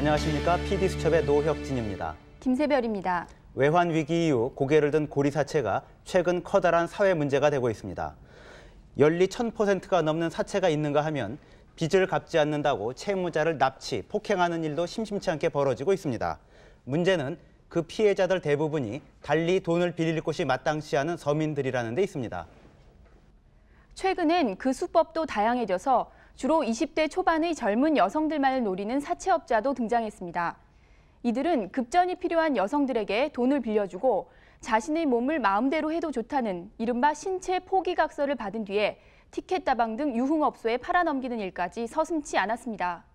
안녕하십니까. PD수첩의 노혁진입니다. 김세별입니다. 외환 위기 이후 고개를 든 고리 사채가 최근 커다란 사회 문제가 되고 있습니다. 연리 1000%가 넘는 사채가 있는가 하면 빚을 갚지 않는다고 채무자를 납치, 폭행하는 일도 심심치 않게 벌어지고 있습니다. 문제는 그 피해자들 대부분이 달리 돈을 빌릴 곳이 마땅치 않은 서민들이라는 데 있습니다. 최근엔 그 수법도 다양해져서 주로 20대 초반의 젊은 여성들만을 노리는 사채업자도 등장했습니다. 이들은 급전이 필요한 여성들에게 돈을 빌려주고 자신의 몸을 마음대로 해도 좋다는 이른바 신체 포기각서를 받은 뒤에 티켓다방 등 유흥업소에 팔아넘기는 일까지 서슴지 않았습니다.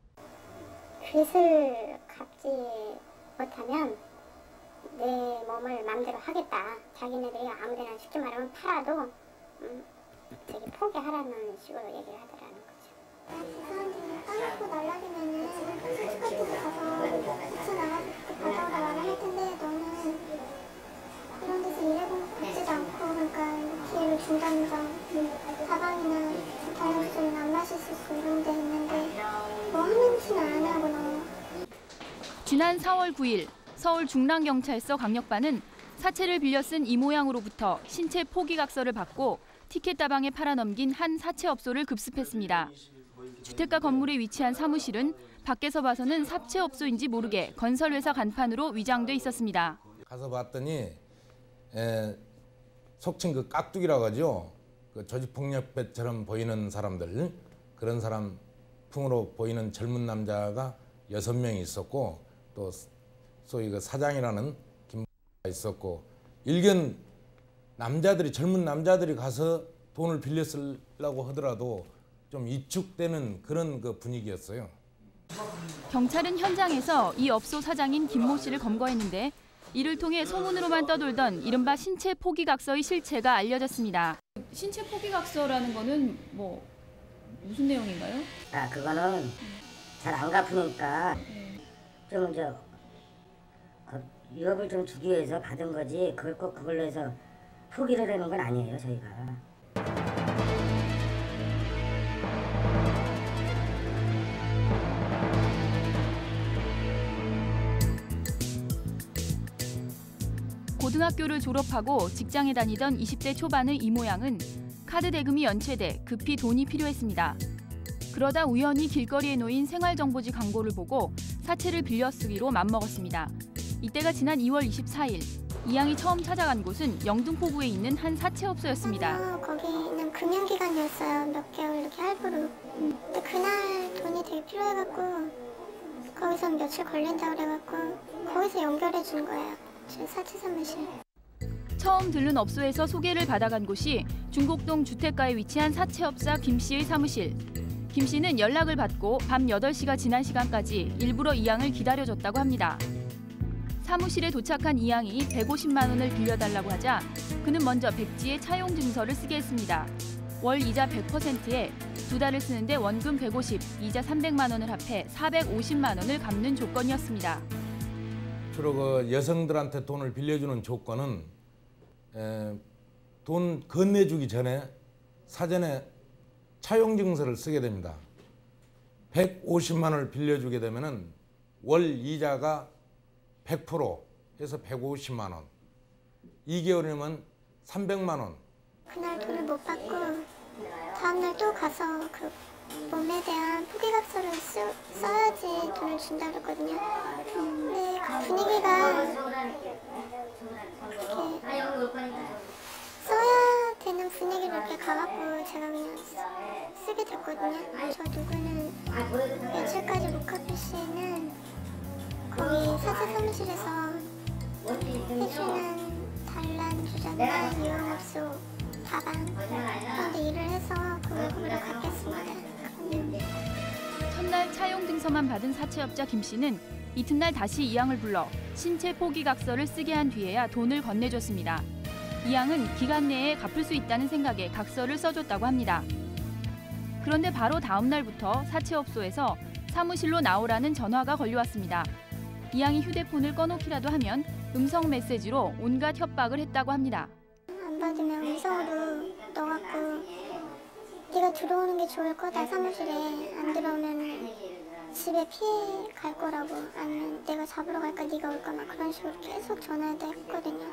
빚을 갚지 못하면 내 몸을 마음대로 하겠다. 자기네들이 아무데나 쉽게 말하면 팔아도 되게 포기하라는 식으로 얘기를 하더라는 거죠. 그 사람들이 까먹고 날라리면은 솔직히 같은 데 가서 붙여 나가서 받아오라고 할 텐데 너는 그런 데서 일해보지도 않고 그러니까 기회를 준다는 점 다방이나 다이어트는 안 마실 수 있고 이런 데 있는데 뭐 하는 짓은 안 하고 너무. 지난 4월 9일 서울 중랑경찰서 강력반은 사채를 빌려 쓴 이 모양으로부터 신체 포기각서를 받고 티켓다방에 팔아넘긴 한 사채업소를 급습했습니다. 주택가 건물에 위치한 사무실은 밖에서 봐서는 사채업소인지 모르게 건설회사 간판으로 위장돼 있었습니다. 가서 봤더니 속칭 그 깍두기라고 하죠. 그 조직폭력배처럼 보이는 사람들, 그런 사람 풍으로 보이는 젊은 남자가 6명이 있었고 또 소위 그 사장이라는 김가 있었고 일견 남자들이 젊은 남자들이 가서 돈을 빌려 쓰려고 하더라도 좀 위축되는 그런 그 분위기였어요. 경찰은 현장에서 이 업소 사장인 김모 씨를 검거했는데 이를 통해 소문으로만 떠돌던 이른바 신체 포기각서의 실체가 알려졌습니다. 신체 포기각서라는 거는 뭐 무슨 내용인가요? 그거는 잘 안 갚으니까 좀 유업을 좀 주기 위해서 받은 거지 그걸 꼭 그걸로 해서 포기를 하는 건 아니에요, 저희가. 고등학교를 졸업하고 직장에 다니던 20대 초반의 이 모양은 카드 대금이 연체돼 급히 돈이 필요했습니다. 그러다 우연히 길거리에 놓인 생활정보지 광고를 보고 사채를 빌려 쓰기로 맘먹었습니다. 이때가 지난 2월 24일. 이 양이 처음 찾아간 곳은 영등포구에 있는 한 사채업소였습니다. 거기는 금연기간이었어요. 몇 개월 이렇게 할부로. 근데 그날 돈이 되게 필요해갖고 거기서 며칠 걸린다고 그래갖고 거기서 연결해 준 거예요. 제 사채 사무실. 처음 들른 업소에서 소개를 받아간 곳이 중곡동 주택가에 위치한 사채업자 김 씨의 사무실. 김 씨는 연락을 받고 밤 8시가 지난 시간까지 일부러 이 양을 기다려줬다고 합니다. 사무실에 도착한 이 양이 150만 원을 빌려달라고 하자 그는 먼저 백지에 차용 증서를 쓰게 했습니다. 월 이자 100%에 2달을 쓰는데 원금 150, 이자 300만 원을 합해 450만 원을 갚는 조건이었습니다. 주로 그 여성들한테 돈을 빌려주는 조건은 돈 건네주기 전에 사전에 차용 증서를 쓰게 됩니다. 150만 원을 빌려주게 되면은 월 이자가 100% 해서 150만 원. 2개월이면 300만 원. 그날 돈을 못 받고 다음날 또 가서 그 몸에 대한 포기각서를 써야지 돈을 준다 그랬거든요. 근데 그 분위기가 이렇게 써야 되는 분위기로 이렇게 가갖고 제가 그냥 쓰게 됐거든요. 저 누구는 며칠까지 못 갚을 시에는 거기 사채 사무실에서 해주는 단란 주점과 유흥업소 다방 그런 데 일을 해서 그 월급으로 갚겠습니다. 첫날 차용 증서만 받은 사채업자 김 씨는 이튿날 다시 이 양을 불러 신체 포기각서를 쓰게 한 뒤에야 돈을 건네줬습니다. 이 양은 기간 내에 갚을 수 있다는 생각에 각서를 써줬다고 합니다. 그런데 바로 다음 날부터 사채업소에서 사무실로 나오라는 전화가 걸려왔습니다. 이 양이 휴대폰을 꺼놓기라도 하면 음성 메시지로 온갖 협박을 했다고 합니다. 안 받으면 음성으로 넣어갖고 네가 들어오는 게 좋을 거다 사무실에 안 들어오면 집에 피해 갈 거라고 아니면 내가 잡으러 갈까 네가 올까 막 그런 식으로 계속 전화도 했거든요.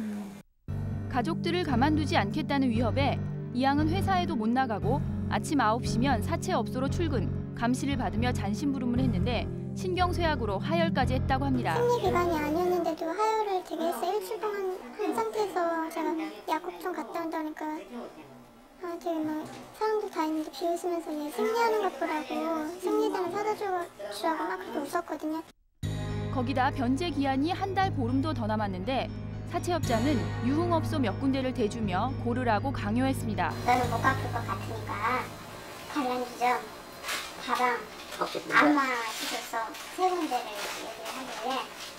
가족들을 가만두지 않겠다는 위협에 이양은 회사에도 못 나가고 아침 9시면 사채업소로 출근, 감시를 받으며 잔심부름을 했는데 신경쇠약으로 하혈까지 했다고 합니다. 생리 기간이 아니었는데도 하혈을 되게 했어요. 일주일 동안 한 상태에서 제가 약국 좀 갔다 온다니까 되게 막 사람들 다 있는데 비웃으면서 얘 생리하는 것 보라고 생리대는 사다 주라고 막 그렇게 웃었거든요. 거기다 변제 기한이 한 달 보름도 더 남았는데 사채업자는 유흥업소 몇 군데를 대주며 고르라고 강요했습니다. 너는 못 갚을 것 같으니까 관련주점, 가방, 안마 시설소 세 군데를 얘기를 하길래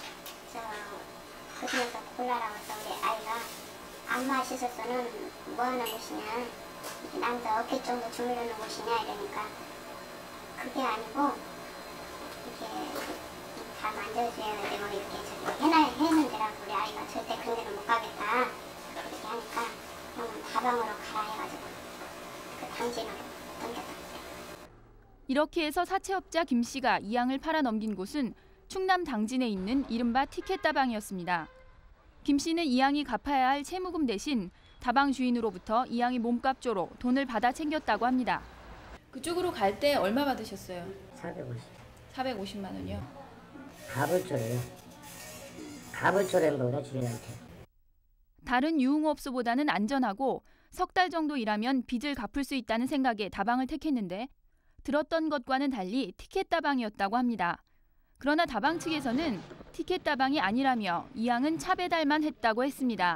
그중에서 골라라고 해서 우리 아이가 안마 시설소는 뭐 하는 곳이냐, 남자 어깨 정도 주무르는 곳이냐 이러니까 그게 아니고 이게 다 만져줘야 되고 이렇게 해는 데라고 우리 아이가 절대 그런 데는 못 가겠다 그렇게 하니까 형은 다방으로 가라 해가지고 그 당진으로 넘겼다. 이렇게 해서 사채업자 김 씨가 이양을 팔아 넘긴 곳은 충남 당진에 있는 이른바 티켓다방이었습니다. 김 씨는 이양이 갚아야 할 채무금 대신 다방 주인으로부터 이양이 몸값조로 돈을 받아 챙겼다고 합니다. 그쪽으로 갈 때 얼마 받으셨어요? 450만 원이요? 가불초래인 거구나 주인한테. 다른 유흥업소보다는 안전하고 석 달 정도 일하면 빚을 갚을 수 있다는 생각에 다방을 택했는데 들었던 것과는 달리 티켓다방이었다고 합니다. 그러나 다방 측에서는 티켓다방이 아니라며 이양은 차 배달만 했다고 했습니다.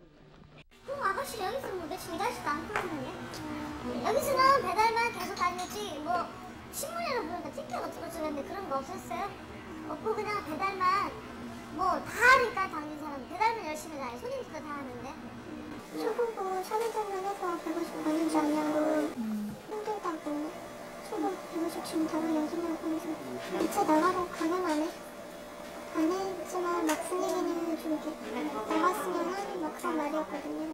아가씨 여기서 뭐 며칠 일하지도 않고 있는데 여기서는 배달만 계속 다녔지 뭐 신문이나 보니까 찍혀 같은 거 주는데 그런 거 없었어요? 없고 그냥 배달만 뭐 다 하니까 당진 사람 배달만 열심히 다 해. 손님들도 다 하는데 초보고 샤넬장만 해서 150 버는 줄 아냐고 힘들다고 초보 150 주면 다른 연습만 보면서 기차 나가고 강연 안 해? 안 했지만 막쓴 얘기는 좀 이렇게 나갔으면 하는 막 그런 말이었거든요.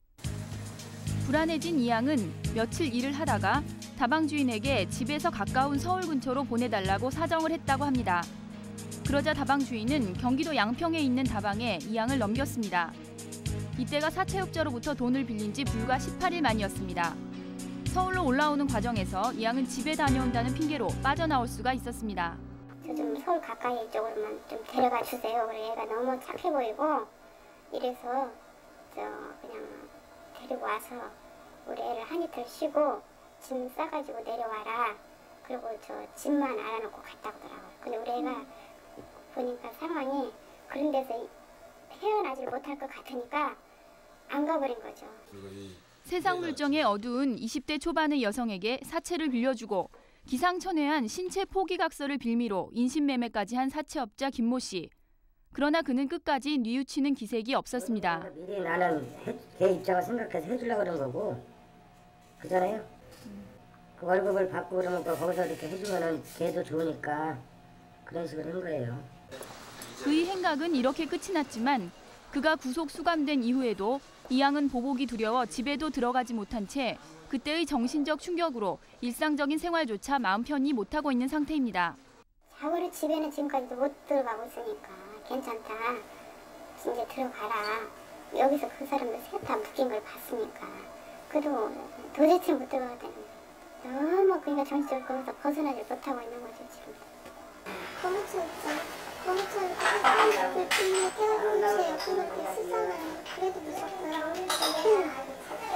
불안해진 이양은 며칠 일을 하다가 다방 주인에게 집에서 가까운 서울 근처로 보내달라고 사정을 했다고 합니다. 그러자 다방 주인은 경기도 양평에 있는 다방에 이양을 넘겼습니다. 이때가 사채업자로부터 돈을 빌린 지 불과 18일 만이었습니다. 서울로 올라오는 과정에서 이양은 집에 다녀온다는 핑계로 빠져나올 수가 있었습니다. 저 좀 서울 가까이 쪽으로만 좀 데려가 주세요. 그래 얘가 너무 착해 보이고 이래서 그냥 데리고 와서 우리 애를 한 이틀 쉬고 짐 싸가지고 내려와라. 그리고 짐만 알아놓고 갔다 오더라고요. 근데 우리 애가 보니까 상황이 그런 데서 헤어나질 못할 것 같으니까 안 가버린 거죠. 세상 물정에 어두운 20대 초반의 여성에게 사채를 빌려주고 기상천외한 신체 포기각서를 빌미로 인신매매까지 한 사채업자 김모 씨. 그러나 그는 끝까지 뉘우치는 기색이 없었습니다. 미리 나는 걔 입장을 생각해서 해주려고 그런 거고 그잖아요. 그 월급을 받고 그러면 또 거기서 이렇게 해주면은 걔도 좋으니까 그런 식으로 한 거예요. 그의 행각은 이렇게 끝이 났지만 그가 구속 수감된 이후에도 이양은 보복이 두려워 집에도 들어가지 못한 채 그때의 정신적 충격으로 일상적인 생활조차 마음 편히 못하고 있는 상태입니다. 자고로 집에는 지금까지도 못 들어가고 있으니까 괜찮다. 이제 들어가라. 여기서 그 사람들 셋 다 묶인 걸 봤으니까. 그래도 도대체 못 들어가다니. 너무 그러니까 정신적으로 거기서 벗어나지 못하고 있는 거죠 지금. 거무쳐 있죠. 거무쳐 있고 불빛이 깨어있는 채 옆에 놓고 수상한 그래도 무섭더라고요.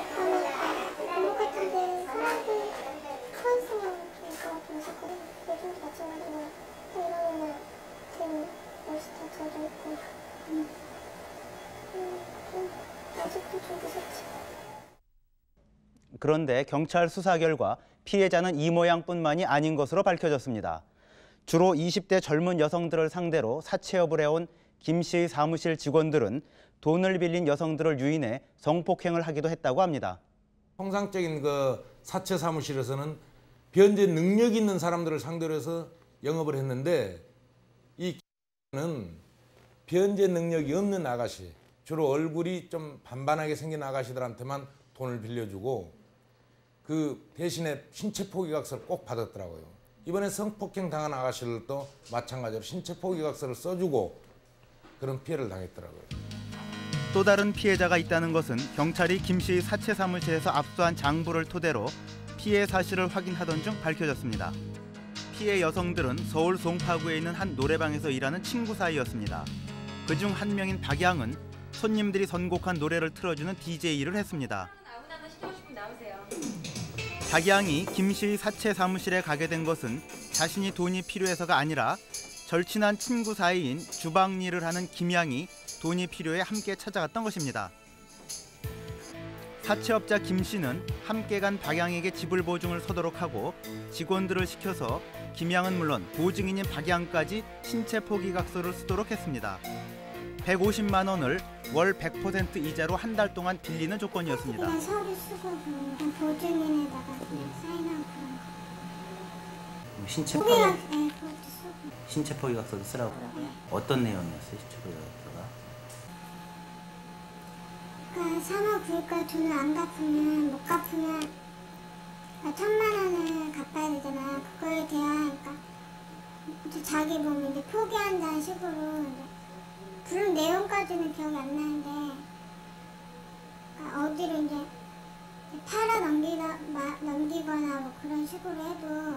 감옥 같은데 사람들 한숨을 들고 무섭거든요. 요즘도 마찬가지로 이러면 되게 옷이 다 젖어 있고 아직도 좀 무섭지. 그런데 경찰 수사 결과 피해자는 이 모양뿐만이 아닌 것으로 밝혀졌습니다. 주로 20대 젊은 여성들을 상대로 사채업을 해온 김 씨의 사무실 직원들은 돈을 빌린 여성들을 유인해 성폭행을 하기도 했다고 합니다. 통상적인 그 사채 사무실에서는 변제 능력 있는 사람들을 상대로 해서 영업을 했는데 이 는 변제 능력이 없는 아가씨, 주로 얼굴이 좀 반반하게 생긴 아가씨들한테만 돈을 빌려주고 그 대신에 신체 포기각서를 꼭 받았더라고요. 이번에 성폭행 당한 아가씨들도 마찬가지로 신체 포기각서를 써주고 그런 피해를 당했더라고요. 또 다른 피해자가 있다는 것은 경찰이 김 씨의 사채 사무실에서 압수한 장부를 토대로 피해 사실을 확인하던 중 밝혀졌습니다. 피해 여성들은 서울 송파구에 있는 한 노래방에서 일하는 친구 사이였습니다. 그중 한 명인 박양은 손님들이 선곡한 노래를 틀어주는 DJ를 했습니다. 아무나 시키고 싶으면 나오세요. 박양이 김 씨의 사채 사무실에 가게 된 것은 자신이 돈이 필요해서가 아니라 절친한 친구 사이인 주방 일을 하는 김양이 돈이 필요해 함께 찾아갔던 것입니다. 사채업자 김 씨는 함께 간 박양에게 지불 보증을 서도록 하고 직원들을 시켜서 김양은 물론 보증인인 박양까지 신체 포기각서를 쓰도록 했습니다. 150만 원을 월 100% 이자로 한 달 동안 빌리는 조건이었습니다. 그냥 서류 쓰고 그냥 보증인에다가 사인하고 그런 거. 신체 포기각, 네, 그것도 쓰고. 신체 포기각서도 쓰라고. 어떤 내용이었어요, 신체 포기각서가? 그러니까 3월 9일까지 돈을 안 갚으면 못 갚으면 1,000만 원을 갚아야 되잖아. 그거에 대한 그러니까 이제 자기 몸이 이제 포기한다는 식으로 이제 부른 내용까지는 기억이 안 나는데 그러니까 어디로 이제 팔아 넘기거나 뭐 그런 식으로 해도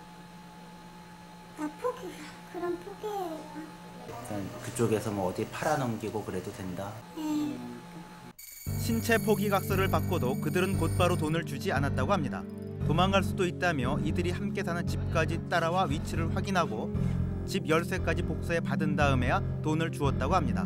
그러니까 그런 포기. 그쪽에서 뭐 어디 팔아넘기고 그래도 된다. 네. 신체 포기각서를 받고도 그들은 곧바로 돈을 주지 않았다고 합니다. 도망갈 수도 있다며 이들이 함께 사는 집까지 따라와 위치를 확인하고 집 열쇠까지 복사해 받은 다음에야 돈을 주었다고 합니다.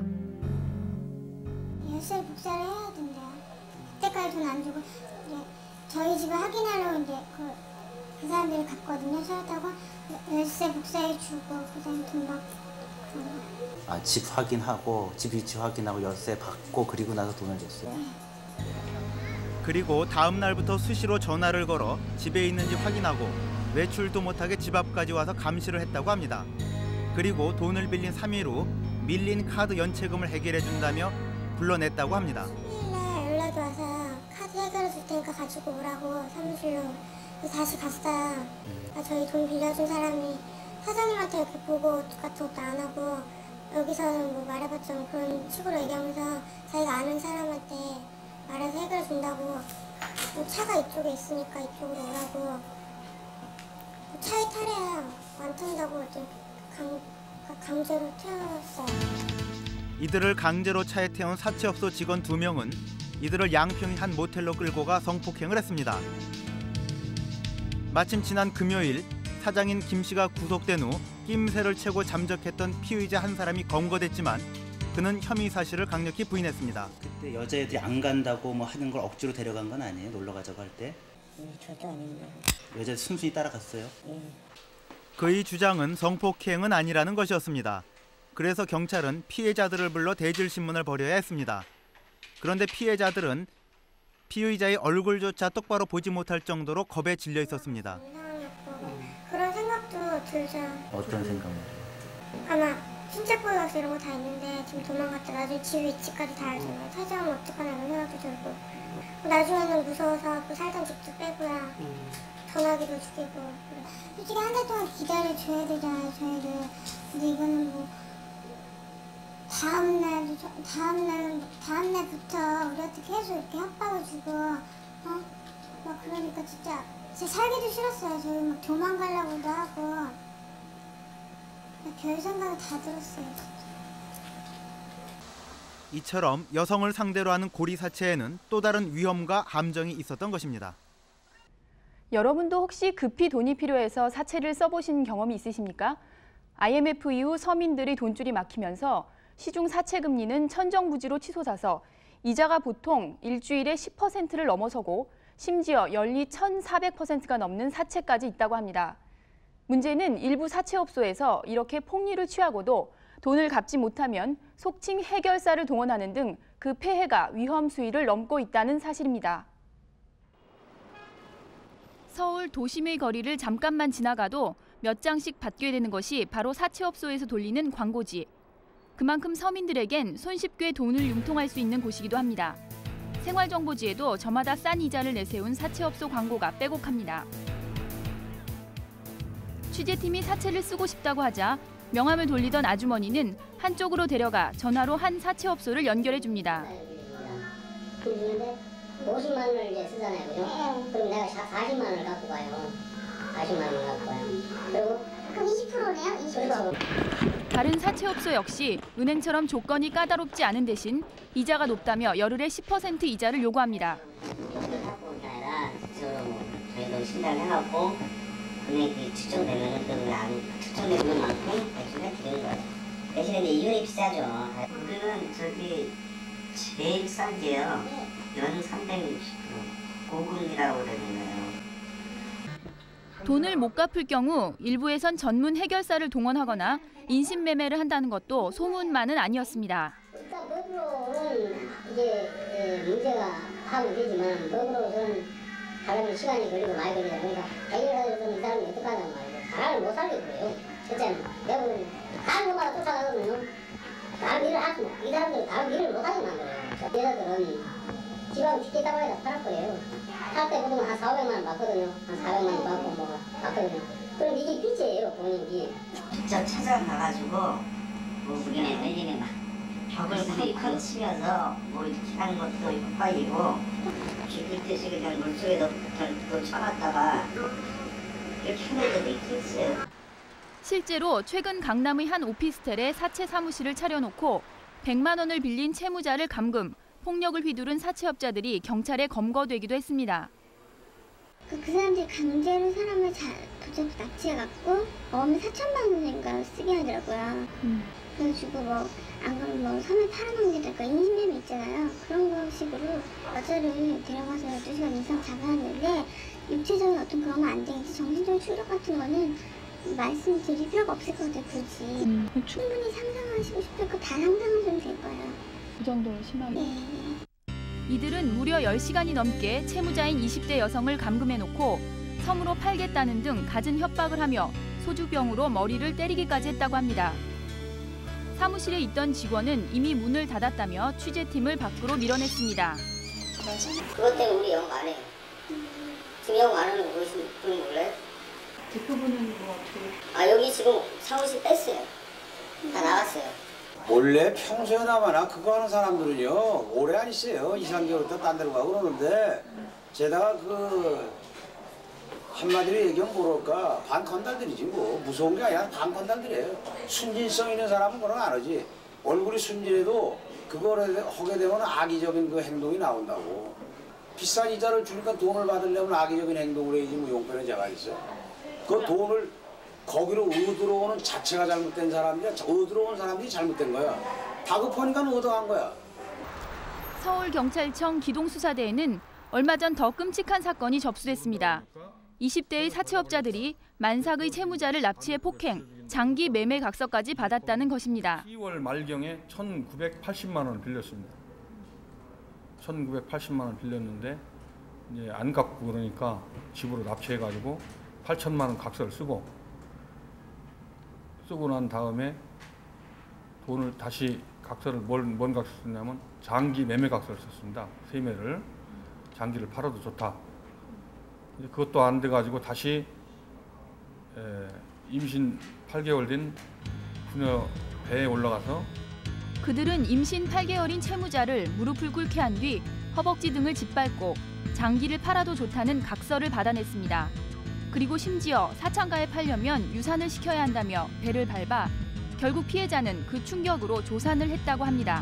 열쇠를 복사를 해야 된대요. 그때까지 돈 안 주고 이제 저희 집을 확인하러 이제 그 사람들이 갔거든요. 서울타고 열쇠 복사해 주고 그다음에 돈 받고. 아, 집 확인하고 집 위치 확인하고 열쇠 받고 그리고 나서 돈을 줬어요? 그리고 다음 날부터 수시로 전화를 걸어 집에 있는지 확인하고 외출도 못하게 집 앞까지 와서 감시를 했다고 합니다. 그리고 돈을 빌린 3일 후 밀린 카드 연체금을 해결해 준다며 불러냈다고 합니다. 수요일날 연락이 와서 카드 해결해 줄 테니까 가지고 오라고 사무실로. 다시 갔어요. 저희 돈 빌려준 사람이 사장님한테 이렇게 보고 같은 것도 안 하고 여기서는 뭐 말해봤자 뭐 그런 식으로 얘기하면서 자기가 아는 사람한테 말해서 해결해 준다고 뭐 차가 이쪽에 있으니까 이쪽으로 오라고 차에 타래요. 안 탄다고 이제 강제로 태웠어요. 이들을 강제로 차에 태운 사채업소 직원 2명은 이들을 양평의 한 모텔로 끌고 가 성폭행을 했습니다. 마침 지난 금요일 사장인 김 씨가 구속된 후 낌새를 채고 잠적했던 피의자 한 사람이 검거됐지만 그는 혐의 사실을 강력히 부인했습니다. 그때 여자애들이 안 간다고 뭐 하는 걸 억지로 데려간 건 아니에요? 놀러 가자고 할 때? 절대 아닙니다. 여자애들 순순히 따라갔어요? 예. 그의 주장은 성폭행은 아니라는 것이었습니다. 그래서 경찰은 피해자들을 불러 대질신문을 벌여야 했습니다. 그런데 피해자들은 피의자의 얼굴조차 똑바로 보지 못할 정도로 겁에 질려 있었습니다. 그런 생각도 들죠. 어떤 생각이요? 아마 신체 포기각서 이런 거 다 있는데 지금 도망갔다 나중에 집 위치까지 다 알잖아요. 찾아오면 어떡하나 이런 생각도 들고 나중에는 무서워서 그 살던 집도 빼고야 전화기도 죽이고 솔직히 한 달 동안 기다려줘야 되잖아요 저희들. 근데 이거는 뭐 다음날부터 우리한테 계속 이렇게 협박을 주고 막 그러니까 진짜 살기도 싫었어요. 저희 막 도망가려고도 하고 별 생각이 다 들었어요. 진짜. 이처럼 여성을 상대로 하는 고리 사채에는 또 다른 위험과 함정이 있었던 것입니다. 여러분도 혹시 급히 돈이 필요해서 사채를 써보신 경험이 있으십니까? IMF 이후 서민들이 돈줄이 막히면서 시중 사채 금리는 천정부지로 치솟아서 이자가 보통 일주일에 10%를 넘어서고 심지어 연리 1,400%가 넘는 사채까지 있다고 합니다. 문제는 일부 사채업소에서 이렇게 폭리를 취하고도 돈을 갚지 못하면 속칭 해결사를 동원하는 등 그 폐해가 위험 수위를 넘고 있다는 사실입니다. 서울 도심의 거리를 잠깐만 지나가도 몇 장씩 받게 되는 것이 바로 사채업소에서 돌리는 광고지. 그만큼 서민들에겐 손쉽게 돈을 융통할 수 있는 곳이기도 합니다. 생활정보지에도 저마다 싼 이자를 내세운 사채업소 광고가 빼곡합니다. 취재팀이 사채를 쓰고 싶다고 하자 명함을 돌리던 아주머니는 한쪽으로 데려가 전화로 한 사채업소를 연결해 줍니다. 그런데 50만 원을 이제 쓰잖아요, 그죠? 그럼 내가 40만 원을 갖고 가요. 40만 원을 갖고 가요. 그리고 그럼 20%네요? 20%. 다른 사채업소 역시 은행처럼 조건이 까다롭지 않은 대신 이자가 높다며 열흘에 10% 이자를 요구합니다. 갖고 온 게 아니라 저희도 신당해갖고 금액이 측정되면 측정된 금액만큼 대출해 드리는 거예요. 대신에 이제 이율이 비싸죠. 우리는 저기 제일 싼 게요. 연 360% 고금리라고 되는 거예요. 돈을 못 갚을 경우 일부에선 전문 해결사를 동원하거나 인신매매를 한다는 것도 소문만은 아니었습니다. 일단 법으로는 이게 문제가 하면 되지만 법으로는 가려면 시간이 걸리고 많이 걸리다 보니까 해결사들은 이 사람이 어떻게 하단 말이에요. 사람을 못 살게 그래요. 첫째는 내가 보면 다른 것마다 쫓아가거든요. 다른 일을 하지 이 사람들은 다른 일을 못하게 만들어요. 여자들은 집하고 뒷담 화에다 팔을 거예요. 할 때 보통 한 400만 원 받거든요. 한 400만 원 받고 뭐 받거든요. 그럼 이게 빚이에요, 본인 빚. 직접 찾아가가지고 뭐 우리네 내리네 막 벽을 쾅쾅 치면서 뭐 이렇게 하는 것도 헷갈리고 죽을 듯이 그냥 물속에 또 쳐놨다가 이렇게 하는 데도 있겠어요. 실제로 최근 강남의 한 오피스텔에 사채 사무실을 차려놓고 100만 원을 빌린 채무자를 감금, 폭력을 휘두른 사채업자들이 경찰에 검거되기도 했습니다. 그 사람들이 강제로 사람을 붙여서 납치해갖고 어음에 4천만 원인가 쓰게 하더라고요. 그래가지고 뭐 안 그러면 뭐 섬에 팔아넘기니까 인신매매 있잖아요. 그런 거 식으로 여자를 데려가서 12시간 이상 잡아놨는데 육체적인 어떤 그런 건 안 되겠지. 정신적인 충격 같은 거는 말씀드릴 필요가 없을 것 같아요, 굳이. 충분히 상상하시고 싶을 거 다 상상하시면 될 거예요. 그 정도로 심하게? 네. 이들은 무려 10시간이 넘게 채무자인 20대 여성을 감금해놓고 섬으로 팔겠다는 등 갖은 협박을 하며 소주병으로 머리를 때리기까지 했다고 합니다. 사무실에 있던 직원은 이미 문을 닫았다며 취재팀을 밖으로 밀어냈습니다. 그것 때문에 우리 영업 안 해요. 지금 영업 안 하는 거 보이시는 분 몰라요? 대표분은 뭐 어떻게? 여기 지금 사무실 뺐어요. 다 나갔어요. 원래 평소에나마나 그거 하는 사람들은요 오래 안 있어요. 2, 3개월 또 딴 데로 가고 그러는데 게다가 한마디로 얘기하면 뭐랄까 반건달들이지 뭐. 무서운 게 아니라 반건달들이에요. 순진성 있는 사람은 그런 거 안 하지. 얼굴이 순진해도 그거를 하게 되면 악의적인 그 행동이 나온다고. 비싼 이자를 주니까 돈을 받으려면 악의적인 행동을 해야지 뭐 용변에 제가 있어요. 그 돈을 거기로 얻어오는 자체가 잘못된 사람이야. 얻어온 사람들이 잘못된 거야. 다급하니까 얻어간 거야. 서울경찰청 기동수사대에는 얼마 전 더 끔찍한 사건이 접수됐습니다. 20대의 사채업자들이 만삭의 채무자를 납치해 폭행, 장기 매매 각서까지 받았다는 것입니다. 10월 말경에 1,980만 원을 빌렸습니다. 1,980만 원 빌렸는데 이제 안 갚고 그러니까 집으로 납치해가지고 8천만 원 각서를 쓰고 난 다음에 돈을 다시 각서를 뭔 각서 썼냐면 장기 매매 각서를 썼습니다. 세매를 장기를 팔아도 좋다. 그것도 안 돼가지고 다시 임신 8개월 된 그녀 배에 올라가서 그들은 임신 8개월인 채무자를 무릎을 꿇게 한 뒤 허벅지 등을 짓밟고 장기를 팔아도 좋다는 각서를 받아냈습니다. 그리고 심지어 사창가에 팔려면 유산을 시켜야 한다며 배를 밟아 결국 피해자는 그 충격으로 조산을 했다고 합니다.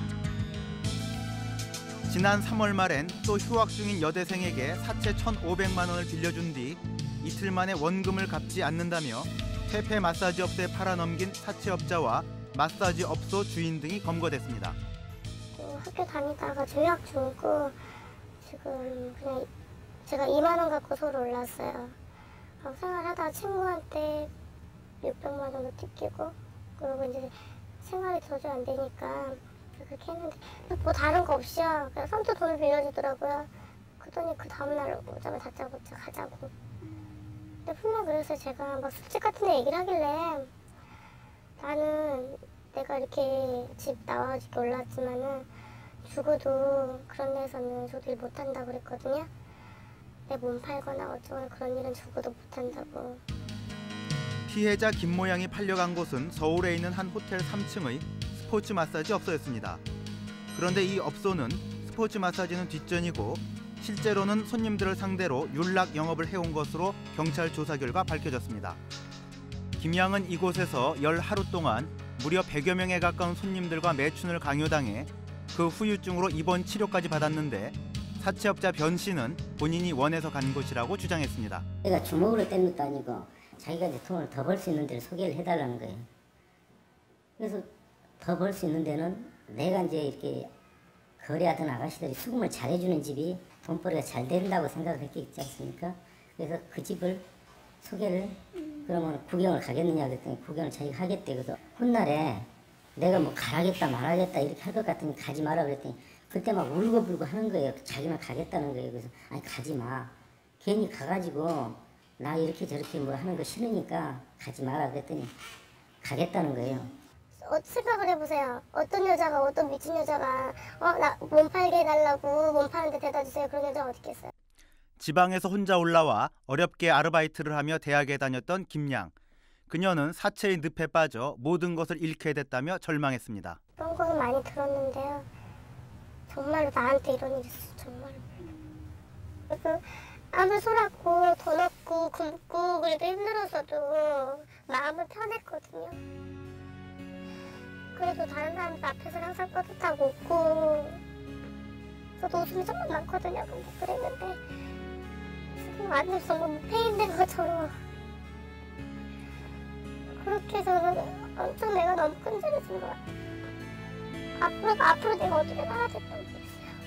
지난 3월 말엔 또 휴학 중인 여대생에게 사채 1,500만 원을 빌려준 뒤 이틀 만에 원금을 갚지 않는다며 퇴폐 마사지 업소에 팔아넘긴 사채업자와 마사지 업소 주인 등이 검거됐습니다. 학교 다니다가 재학 중이고 지금 그냥 제가 2만 원 갖고 서울 올랐어요. 생활하다가 친구한테 600만 원을 뜯기고 그리고 이제 생활이 도저히 안 되니까 그렇게 했는데 뭐 다른 거 없이요. 그냥 선뜻 돈을 빌려주더라고요. 그러더니 그 다음날 오자마자 다짜고짜 가자고. 근데 분명 그래서 제가 막 술집 같은 데 얘기를 하길래 나는 내가 이렇게 집 나와서 올랐지만은 죽어도 그런 데서는 저도 일 못한다고 그랬거든요. 내 몸 팔거나 어쩌거나 그런 일은 죽어도 못한다고. 피해자 김모 양이 팔려간 곳은 서울에 있는 한 호텔 3층의 스포츠 마사지 업소였습니다. 그런데 이 업소는 스포츠 마사지는 뒷전이고 실제로는 손님들을 상대로 윤락 영업을 해온 것으로 경찰 조사 결과 밝혀졌습니다. 김 양은 이곳에서 열 하루 동안 무려 100여 명에 가까운 손님들과 매춘을 강요당해 그 후유증으로 입원 치료까지 받았는데 사채업자 변 씨는 본인이 원해서 간 곳이라고 주장했습니다. 내가 주먹으로 뗀 것도 아니고 자기가 이제 돈을 더 벌 수 있는 데를 소개를 해달라는 거예요. 그래서 더 벌 수 있는 데는 내가 이제 이렇게 거래하던 아가씨들이 수금을 잘해주는 집이 돈벌이가 잘 된다고 생각을 했겠지 않습니까? 그래서 그 집을 소개를 그러면 구경을 가겠느냐 그랬더니 구경을 자기가 하겠대. 그래서 훗날에 내가 뭐 가라겠다 말하겠다 이렇게 할 것 같으니 가지 마라 그랬더니 그때 막 울고불고 하는 거예요. 자기만 가겠다는 거예요. 그래서 아니 가지 마. 괜히 가가지고 나 이렇게 저렇게 뭐 하는 거 싫으니까 가지 마라 그랬더니 가겠다는 거예요. 생각을 해보세요. 어떤 여자가 어떤 미친 여자가 나 몸 팔게 해달라고 몸 파는데 대다 주세요. 그런 여자가 어디 있겠어요. 지방에서 혼자 올라와 어렵게 아르바이트를 하며 대학에 다녔던 김양. 그녀는 사채의 늪에 빠져 모든 것을 잃게 됐다며 절망했습니다. 그런 거는 많이 들었는데요. 정말로 나한테 이런 일이 있었어. 정말로. 그래서 아무 소랐고 돈 없고 굶고 그래도 힘들어서도 마음은 편했거든요. 그래도 다른 사람들 앞에서 항상 떳떳하고 웃고 저도 웃음이 정말 많거든요. 근데 그랬는데 지금 완전 정말 무패인된 것처럼 그렇게 해서 엄청 내가 너무 끈질겨진 것 같아요. 앞으로 내가 어떻게 살아야 될지 모르겠어요.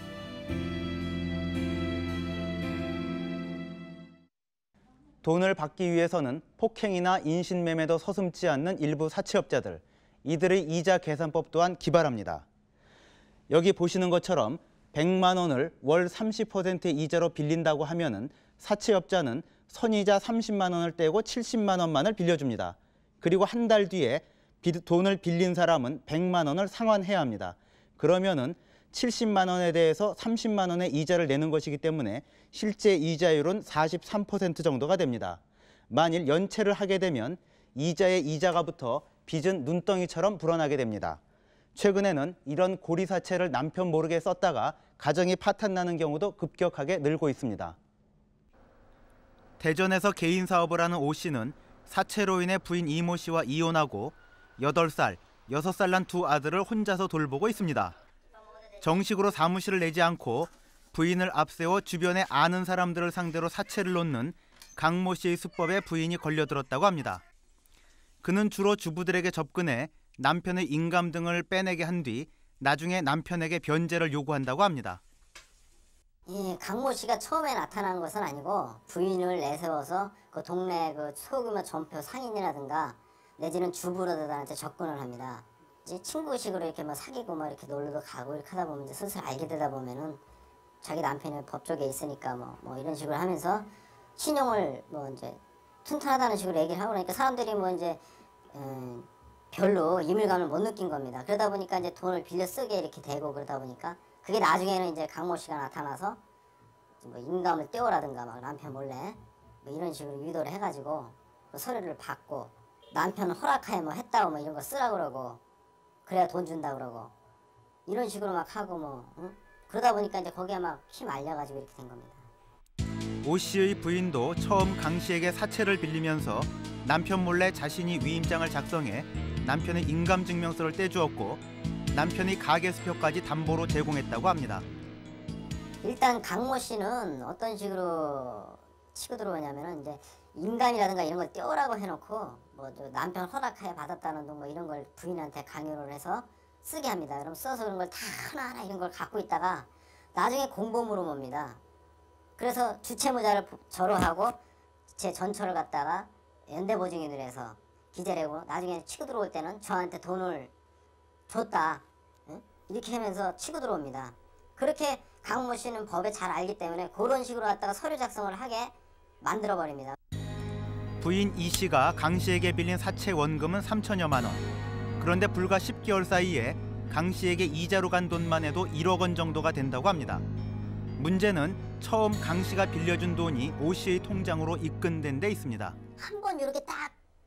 돈을 받기 위해서는 폭행이나 인신매매도 서슴지 않는 일부 사채업자들. 이들의 이자 계산법 또한 기발합니다. 여기 보시는 것처럼 100만 원을 월 30%의 이자로 빌린다고 하면은 사채업자는 선이자 30만 원을 떼고 70만 원만을 빌려줍니다. 그리고 한 달 뒤에 돈을 빌린 사람은 100만 원을 상환해야 합니다. 그러면은 70만 원에 대해서 30만 원의 이자를 내는 것이기 때문에 실제 이자율은 43% 정도가 됩니다. 만일 연체를 하게 되면 이자의 이자가 붙어 빚은 눈덩이처럼 불어나게 됩니다. 최근에는 이런 고리사채를 남편 모르게 썼다가 가정이 파탄나는 경우도 급격하게 늘고 있습니다. 대전에서 개인 사업을 하는 오 씨는 사채로 인해 부인 이모 씨와 이혼하고 8살, 6살 난 두 아들을 혼자서 돌보고 있습니다. 정식으로 사무실을 내지 않고 부인을 앞세워 주변에 아는 사람들을 상대로 사채를 놓는 강모 씨의 수법에 부인이 걸려들었다고 합니다. 그는 주로 주부들에게 접근해 남편의 인감 등을 빼내게 한 뒤 나중에 남편에게 변제를 요구한다고 합니다. 이 강모 씨가 처음에 나타난 것은 아니고 부인을 내세워서 그 동네 그 소규모 점표 상인이라든가 내지는 주부로들한테 접근을 합니다. 이제 친구식으로 이렇게 뭐 사귀고 뭐 이렇게 놀러도 가고 이렇게 하다 보면 이제 슬슬 알게 되다 보면은 자기 남편이 법 쪽에 있으니까 뭐 이런 식으로 하면서 신용을 뭐 이제 튼튼하다는 식으로 얘기를 하고 그러니까 사람들이 뭐 이제 별로 이물감을 못 느낀 겁니다. 그러다 보니까 이제 돈을 빌려 쓰게 이렇게 되고 그러다 보니까 그게 나중에는 이제 강모 씨가 나타나서 뭐 인감을 떼오라든가 막 남편 몰래 뭐 이런 식으로 유도를 해가지고 그 서류를 받고 남편 허락하에 뭐 했다고 뭐 이런 거 쓰라 그러고 그래야 돈 준다 그러고 이런 식으로 막 하고 뭐 그러다 보니까 이제 거기에 막 힘 알려가지고 이렇게 된 겁니다. 오 씨의 부인도 처음 강 씨에게 사채를 빌리면서 남편 몰래 자신이 위임장을 작성해 남편의 인감증명서를 떼주었고 남편이 가계 수표까지 담보로 제공했다고 합니다. 일단 강모 씨는 어떤 식으로 치고 들어오냐면은 이제 인감이라든가 이런 걸 떼오라고 해놓고 뭐 남편 허락하에 받았다는 둥 뭐 이런 걸 부인한테 강요를 해서 쓰게 합니다. 그럼 써서 그런 걸 다 하나하나 이런 걸 갖고 있다가 나중에 공범으로 봅니다. 그래서 주채무자를 절호하고 제 전처를 갖다가 연대보증인을 해서 기재하고 나중에 치고 들어올 때는 저한테 돈을 줬다 이렇게 하면서 치고 들어옵니다. 그렇게 강모 씨는 법에 잘 알기 때문에 그런 식으로 갖다가 서류 작성을 하게 만들어버립니다. 부인 이 씨가 강 씨에게 빌린 사채 원금은 3천여만 원. 그런데 불과 10개월 사이에 강 씨에게 이자로 간 돈만 해도 1억 원 정도가 된다고 합니다. 문제는 처음 강 씨가 빌려준 돈이 오 씨의 통장으로 입금된 데 있습니다. 한 번 이렇게 딱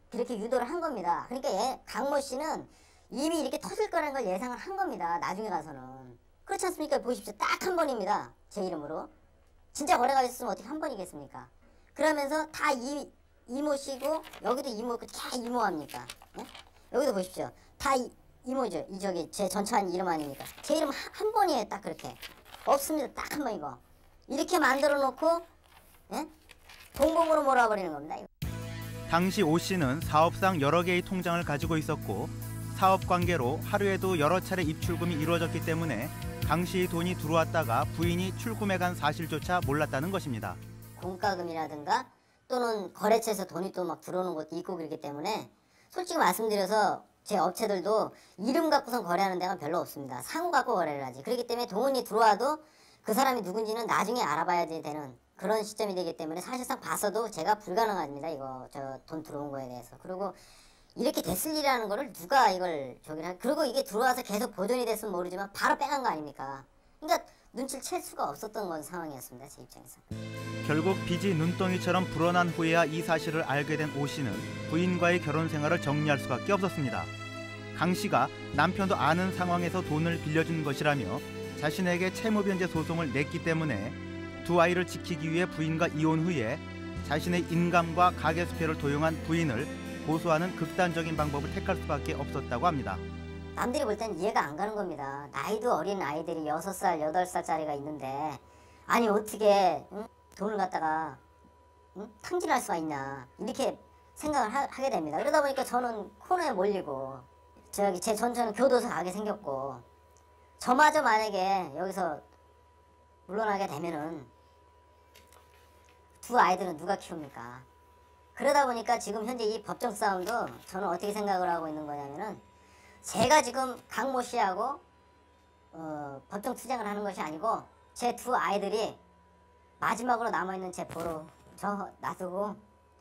그렇게 유도를 한 겁니다. 그러니까 강모 씨는 이미 이렇게 터질 거라는 걸 예상을 한 겁니다. 나중에 가서는. 그렇지 않습니까? 보십시오. 딱 한 번입니다. 제 이름으로. 진짜 거래가 있었으면 어떻게 한 번이겠습니까? 그러면서 다 이모 씨고 여기도 이모고 다 이모 합니까? 예? 여기도 보십시오. 다 이모죠. 저기 제 전처한 이름 아닙니까? 제 이름 한 번이에요. 딱 그렇게. 없습니다. 딱 한 번이고. 이렇게 만들어 놓고 예? 봉봉으로 몰아버리는 겁니다. 당시 오 씨는 사업상 여러 개의 통장을 가지고 있었고 사업 관계로 하루에도 여러 차례 입출금이 이루어졌기 때문에 강 씨의 돈이 들어왔다가 부인이 출금해간 사실조차 몰랐다는 것입니다. 공과금이라든가 또는 거래처에서 돈이 또 막 들어오는 것도 있고 그렇기 때문에 솔직히 말씀드려서 제 업체들도 이름 갖고선 거래하는 데가 별로 없습니다. 상호 갖고 거래를 하지. 그렇기 때문에 돈이 들어와도 그 사람이 누군지는 나중에 알아봐야 되는 그런 시점이 되기 때문에 사실상 봐서도 제가 불가능합니다. 이거 저 돈 들어온 거에 대해서. 그리고 이렇게 됐을 일이라는 거를 누가 이걸 그리고 이게 들어와서 계속 보존이 됐으면 모르지만 바로 빼간 거 아닙니까? 그러니까 눈치를 챌 수가 없었던 건 상황이었습니다. 제 입장에서. 결국 빚이 눈덩이처럼 불어난 후에야 이 사실을 알게 된 오 씨는 부인과의 결혼 생활을 정리할 수밖에 없었습니다. 강 씨가 남편도 아는 상황에서 돈을 빌려준 것이라며 자신에게 채무변제 소송을 냈기 때문에 두 아이를 지키기 위해 부인과 이혼 후에 자신의 인감과 가계 수표를 도용한 부인을 고소하는 극단적인 방법을 택할 수밖에 없었다고 합니다. 남들이 볼 땐 이해가 안 가는 겁니다. 나이도 어린 아이들이 6살, 8살짜리가 있는데 아니 어떻게 돈을 갖다가 탕진할 수가 있냐 이렇게 생각을 하게 됩니다. 그러다 보니까 저는 코너에 몰리고 제 전처는 교도소 가게 생겼고 저마저 만약에 여기서 물러나게 되면은 두 아이들은 누가 키웁니까? 그러다 보니까 지금 현재 이 법정 싸움도 저는 어떻게 생각을 하고 있는 거냐면은 제가 지금 강모 씨하고 법정 투쟁을 하는 것이 아니고 제 두 아이들이 마지막으로 남아있는 제 보로 저 놔두고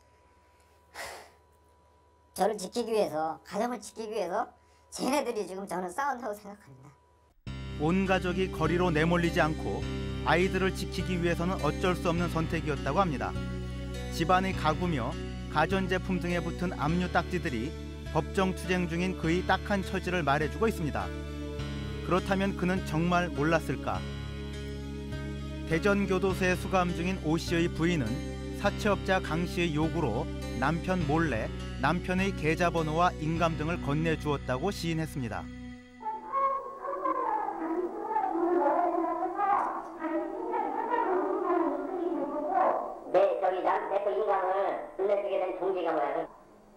저를 지키기 위해서 가정을 지키기 위해서 쟤네들이 지금 저는 싸운다고 생각합니다. 온 가족이 거리로 내몰리지 않고 아이들을 지키기 위해서는 어쩔 수 없는 선택이었다고 합니다. 집안의 가구며 가전제품 등에 붙은 압류 딱지들이 법정 투쟁 중인 그의 딱한 처지를 말해주고 있습니다. 그렇다면 그는 정말 몰랐을까? 대전교도소에 수감 중인 오 씨의 부인은 사채업자 강 씨의 요구로 남편 몰래 남편의 계좌번호와 인감 등을 건네주었다고 시인했습니다. 내 인감을 건네주게 된 동기가 뭐야?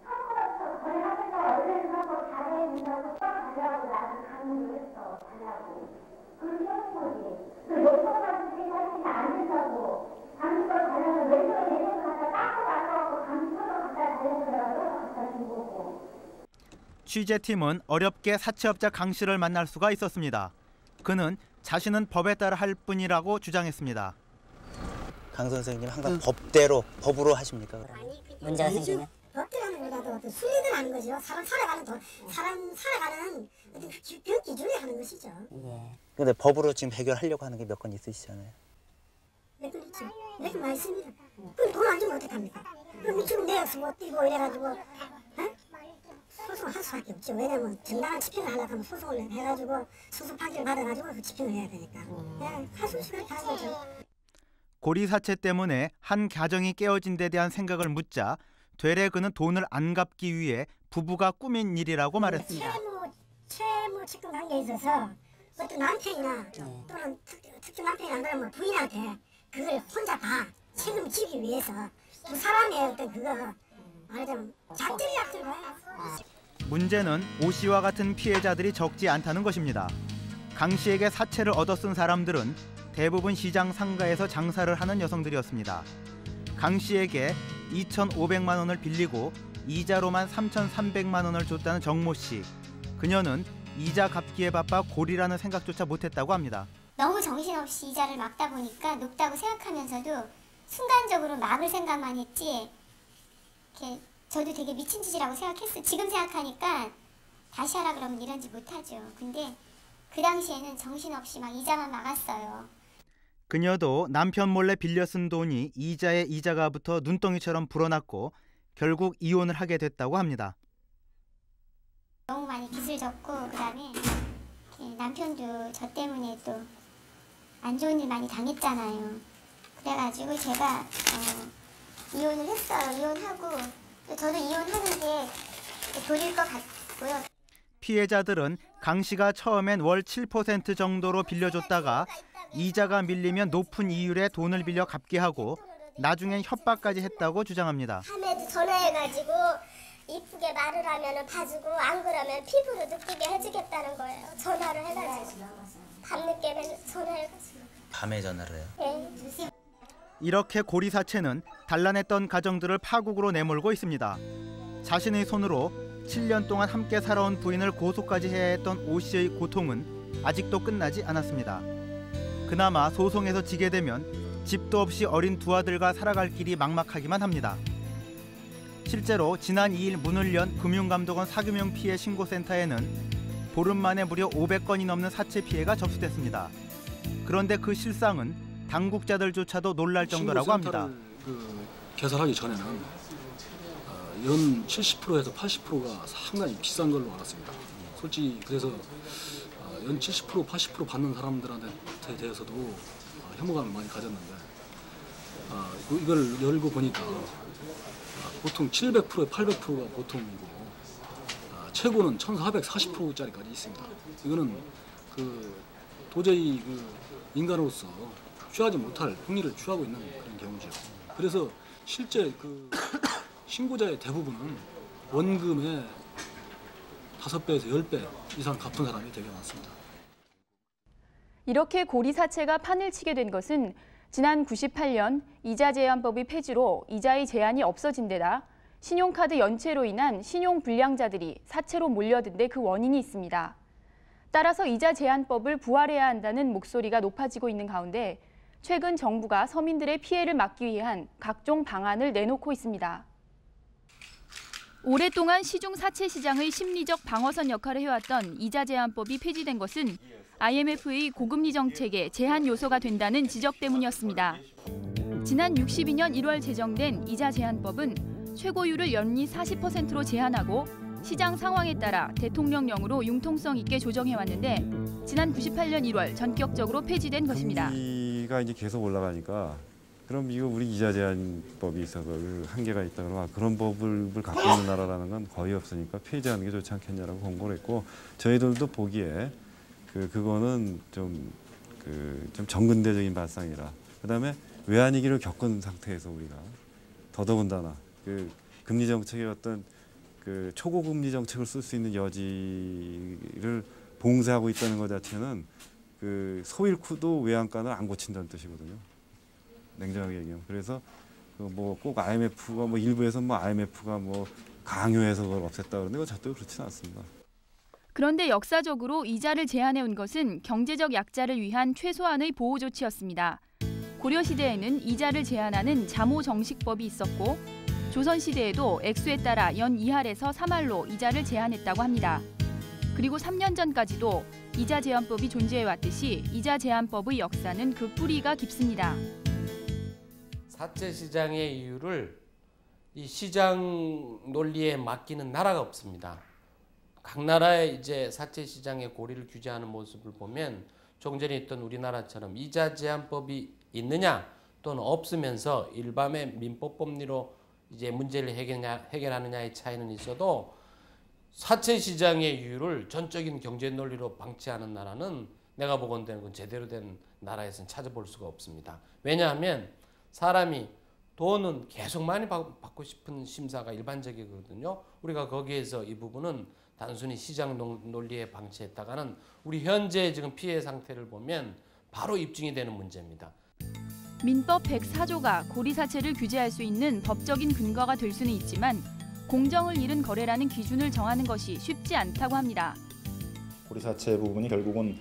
취재팀은 어렵게 사채업자 강 씨를 만날 수가 있었습니다. 그는 자신은 법에 따라 할 뿐이라고 주장했습니다. 강 선생님 항상 법으로 하십니까? 문제가 생기면? 법대로 하는 것보다도 순리대로 하는 거죠. 사람 살아가는 어떤 그 기준에 하는 것이죠. 예. 근데 법으로 지금 해결하려고 하는 게 몇 건 있으시잖아요. 몇 건 있죠. 몇 건 많이 씁니다. 그럼 돈 안 주면 어떡합니까? 그럼 지금 내역서 못 띄고 이래가지고 소송을 할 수밖에 없죠. 왜냐면 정당한 집행을 하려고 하면 소송을 해가지고 소송 판결 받아가지고 그 집행을 해야 되니까. 그냥 할 수 있으면 다 하는 거죠. 고리 사채 때문에 한 가정이 깨어진 데 대한 생각을 묻자 되레 그는 돈을 안 갚기 위해 부부가 꾸민 일이라고 말했습니다. 채무 채권 관계에 있어서 어떤 남편이나 또는 특정 남편이 안 그러면 부인한테 그걸 혼자 다 책임을 지기 위해서 두 사람의 어떤 그거 말하자면 작전이 약들 거예요. 문제는 오 씨와 같은 피해자들이 적지 않다는 것입니다. 강 씨에게 사채를 얻어 쓴 사람들은 대부분 시장 상가에서 장사를 하는 여성들이었습니다. 강 씨에게 2,500만 원을 빌리고 이자로만 3,300만 원을 줬다는 정모 씨. 그녀는 이자 갚기에 바빠 고리라는 생각조차 못했다고 합니다. 너무 정신없이 이자를 막다 보니까 높다고 생각하면서도 순간적으로 막을 생각만 했지 이렇게 저도 되게 미친 짓이라고 생각했어요. 지금 생각하니까 다시 하라 그러면 이런지 못하죠. 근데 그 당시에는 정신없이 막 이자만 막았어요. 그녀도 남편 몰래 빌려 쓴 돈이 이자에 이자가 붙어 눈덩이처럼 불어났고 결국 이혼을 하게 됐다고 합니다. 너무 많이 빚을 졌고 그다음에 남편도 저 때문에 또 안 좋은 일 많이 당했잖아요. 그래가지고 제가 이혼을 했어요. 이혼하고 저도 이혼하는 게 도리일 것 같고요. 피해자들은 강 씨가 처음엔 월 7% 정도로 빌려줬다가 이자가 밀리면 높은 이율의 돈을 빌려 갚게 하고 나중엔 협박까지 했다고 주장합니다. 밤에도 전화해가지고 이쁘게 말을 하면 봐주고 안 그러면 피부로 느끼게 해주겠다는 거예요. 전화를 해가지고 밤늦게 전화해가지고. 밤에 전화를 해요? 네. 이렇게 고리사채는 단란했던 가정들을 파국으로 내몰고 있습니다. 자신의 손으로 7년 동안 함께 살아온 부인을 고소까지 해야 했던 오 씨의 고통은 아직도 끝나지 않았습니다. 그나마 소송에서 지게 되면 집도 없이 어린 두 아들과 살아갈 길이 막막하기만 합니다. 실제로 지난 2일 문을 연 금융감독원 사금융 피해 신고센터에는 보름 만에 무려 500건이 넘는 사채 피해가 접수됐습니다. 그런데 그 실상은 당국자들조차도 놀랄 정도라고 합니다. 개설하기 전에는 연 70%에서 80%가 상당히 비싼 걸로 알았습니다. 솔직히 그래서 연 70%, 80% 받는 사람들한테 대해서도 혐오감을 많이 가졌는데 이걸 열고 보니까 보통 700%에 800%가 보통이고 최고는 1440%짜리까지 있습니다. 이거는 도저히 인간으로서 취하지 못할 행위를 취하고 있는 그런 경우죠. 그래서 실제 신고자의 대부분은 원금의 5배에서 10배 이상 갚은 사람이 되게 많습니다. 이렇게 고리사채가 판을 치게 된 것은 지난 98년 이자 제한법의 폐지로 이자의 제한이 없어진 데다 신용카드 연체로 인한 신용불량자들이 사채로 몰려든 데 그 원인이 있습니다. 따라서 이자 제한법을 부활해야 한다는 목소리가 높아지고 있는 가운데 최근 정부가 서민들의 피해를 막기 위한 각종 방안을 내놓고 있습니다. 오랫동안 시중 사채 시장의 심리적 방어선 역할을 해왔던 이자 제한법이 폐지된 것은 IMF의 고금리 정책의 제한 요소가 된다는 지적 때문이었습니다. 지난 62년 1월 제정된 이자 제한법은 최고율을 연리 40%로 제한하고 시장 상황에 따라 대통령령으로 융통성 있게 조정해왔는데 지난 98년 1월 전격적으로 폐지된 것입니다. 금리가 이제 계속 올라가니까 그럼 이거 우리 이자 제한법이 있어서 한계가 있다 그러면 그런 법을 갖고 있는 나라라는 건 거의 없으니까 폐지하는 게 좋지 않겠냐라고 권고를 했고 저희들도 보기에 그거는 좀 정근대적인 발상이라 그다음에 외환위기를 겪은 상태에서 우리가 더더군다나 금리 정책의 어떤 초고금리 정책을 쓸 수 있는 여지를 봉쇄하고 있다는 것 자체는 소일쿠도 외환간을 안 고친다는 뜻이거든요. 냉정하게 얘기하면. 그래서 꼭 IMF가 일부에서 IMF가 강요해서 그걸 없앴다 그러는데 그건 절대로 그렇지는 않습니다. 그런데 역사적으로 이자를 제한해온 것은 경제적 약자를 위한 최소한의 보호 조치였습니다. 고려시대에는 이자를 제한하는 자모정식법이 있었고 조선시대에도 액수에 따라 연 2할에서 3할로 이자를 제한했다고 합니다. 그리고 3년 전까지도 이자 제한법이 존재해왔듯이 이자 제한법의 역사는 그 뿌리가 깊습니다. 사채 시장의 이유를 이 시장 논리에 맡기는 나라가 없습니다. 각 나라의 이제 사채 시장의 고리를 규제하는 모습을 보면 조금 전에 있던 우리나라처럼 이자 제한법이 있느냐 또는 없으면서 일반의 민법 법리로 이제 문제를 해결하느냐의 차이는 있어도 사채 시장의 이유를 전적인 경제 논리로 방치하는 나라는 내가 보건대는 건 제대로 된 나라에서는 찾아볼 수가 없습니다. 왜냐하면 사람이 돈은 계속 많이 받고 싶은 심사가 일반적이거든요. 우리가 거기에서 이 부분은 단순히 시장 논리에 방치했다가는 우리 현재 지금 피해 상태를 보면 바로 입증이 되는 문제입니다. 민법 104조가 고리사채를 규제할 수 있는 법적인 근거가 될 수는 있지만 공정을 잃은 거래라는 기준을 정하는 것이 쉽지 않다고 합니다. 고리사채 부분이 결국은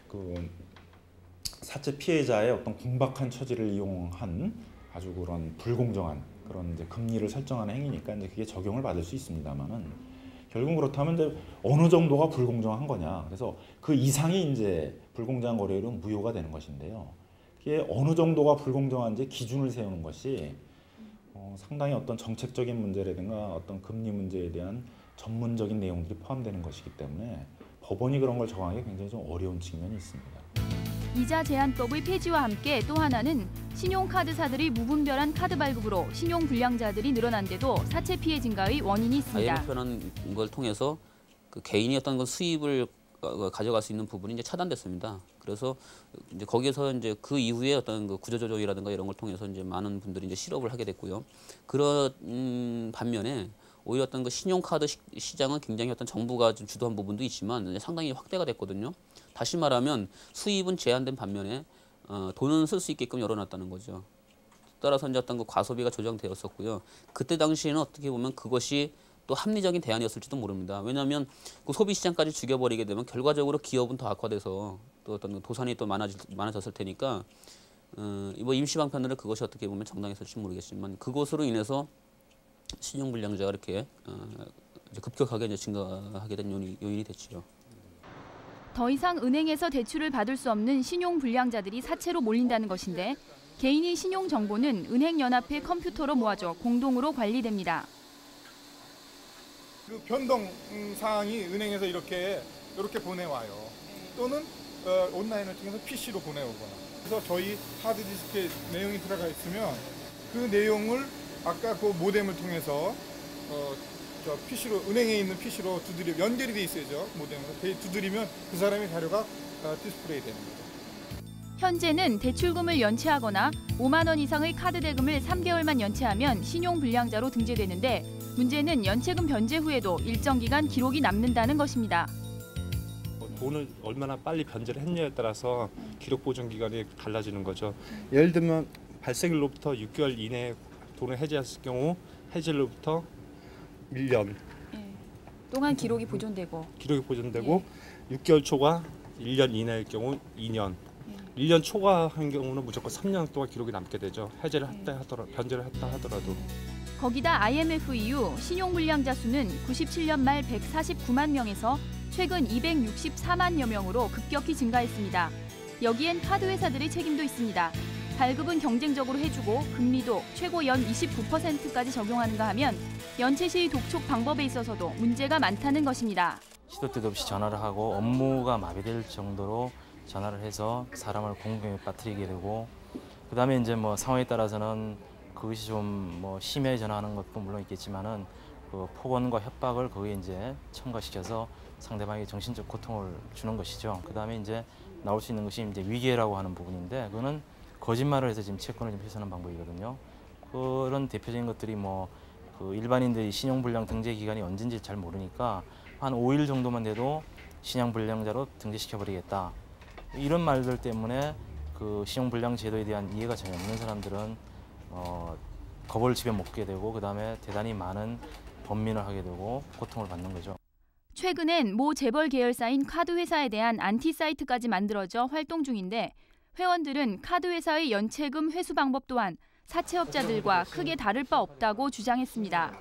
사채 피해자의 어떤 궁박한 처지를 이용한 아주 그런 불공정한 그런 이제 금리를 설정하는 행위니까 이제 그게 적용을 받을 수 있습니다만은 결국 그렇다면 이제 어느 정도가 불공정한 거냐. 그래서 그 이상이 이제 불공정한 거래율은 무효가 되는 것인데요. 이게 어느 정도가 불공정한지 기준을 세우는 것이 상당히 어떤 정책적인 문제라든가 어떤 금리 문제에 대한 전문적인 내용들이 포함되는 것이기 때문에 법원이 그런 걸 정하기 굉장히 좀 어려운 측면이 있습니다. 이자 제한법의 폐지와 함께 또 하나는 신용카드사들이 무분별한 카드 발급으로 신용불량자들이 늘어난데도 사채 피해 증가의 원인이 있습니다. IMF라는 걸 통해서 그 개인이 어떤 수입을 가져갈 수 있는 부분이 이제 차단됐습니다. 그래서 이제 거기에서 이제 그 이후에 어떤 그 구조조정이라든가 이런 걸 통해서 이제 많은 분들이 이제 실업을 하게 됐고요. 그런 반면에 오히려 어떤 그 신용카드 시장은 굉장히 어떤 정부가 좀 주도한 부분도 있지만 상당히 확대가 됐거든요. 다시 말하면 수입은 제한된 반면에 돈은 쓸 수 있게끔 열어놨다는 거죠. 따라서 이제 어떤 그 과소비가 조정되었었고요. 그때 당시에는 어떻게 보면 그것이 또 합리적인 대안이었을지도 모릅니다. 왜냐하면 그 소비 시장까지 죽여버리게 되면 결과적으로 기업은 더 악화돼서 또 어떤 도산이 또 많아졌을 테니까 뭐 임시 방편으로 그것이 어떻게 보면 정당했을지 모르겠지만 그것으로 인해서 신용불량자가 이렇게 급격하게 이제 증가하게 된 요인이 됐죠. 더 이상 은행에서 대출을 받을 수 없는 신용불량자들이 사채로 몰린다는 것인데 개인의 신용정보는 은행연합회 컴퓨터로 모아져 공동으로 관리됩니다. 그 변동 사항이 은행에서 이렇게 보내와요. 또는 온라인을 통해서 PC로 보내오거나. 그래서 저희 하드디스크에 내용이 들어가 있으면 그 내용을 아까 그 모뎀을 통해서 저 PC로 은행에 있는 PC로 연결이 돼 있어야죠. 모뎀으로 두드리면 그 사람의 자료가 디스플레이 되는 거죠. 현재는 대출금을 연체하거나 5만 원 이상의 카드 대금을 3개월만 연체하면 신용불량자로 등재되는데 문제는 연체금 변제 후에도 일정 기간 기록이 남는다는 것입니다. 돈을 얼마나 빨리 변제를 했냐에 따라서 기록 보존 기간이 달라지는 거죠. 예를 들면 발생일로부터 6개월 이내에 돈을 해지했을 경우 해지일로부터 1년 동안 기록이 보존되고 6개월 초과 1년 이내일 경우 2년 1년 초과한 경우는 무조건 3년 동안 기록이 남게 되죠. 해제를 했다 하더라도 변제를 했다 하더라도. 거기다 IMF 이후 신용불량자 수는 97년 말 149만 명에서 최근 264만여 명으로 급격히 증가했습니다. 여기엔 카드 회사들의 책임도 있습니다. 발급은 경쟁적으로 해주고 금리도 최고 연 29%까지 적용하는가 하면 연체 시 독촉 방법에 있어서도 문제가 많다는 것입니다. 시도 때도 없이 전화를 하고 업무가 마비될 정도로 전화를 해서 사람을 공경에 빠뜨리게 되고 그다음에 이제 뭐 상황에 따라서는 그것이 좀 뭐 심하게 전화하는 것도 물론 있겠지만은 그 폭언과 협박을 거기에 이제 첨가시켜서 상대방에게 정신적 고통을 주는 것이죠. 그다음에 이제 나올 수 있는 것이 이제 위계라고 하는 부분인데 그거는 거짓말을 해서 지금 채권을 좀 훼손하는 방법이거든요. 그런 대표적인 것들이 뭐 그 일반인들이 신용불량 등재 기간이 언제인지 잘 모르니까 한 5일 정도만 돼도 신용불량자로 등재시켜버리겠다. 이런 말들 때문에 그 신용불량 제도에 대한 이해가 전혀 없는 사람들은 겁을 집에 먹게 되고 그다음에 대단히 많은 번민을 하게 되고 고통을 받는 거죠. 최근엔 모 재벌 계열사인 카드 회사에 대한 안티 사이트까지 만들어져 활동 중인데 회원들은 카드 회사의 연체금 회수 방법 또한 사채업자들과 크게 다를 바 없다고 주장했습니다.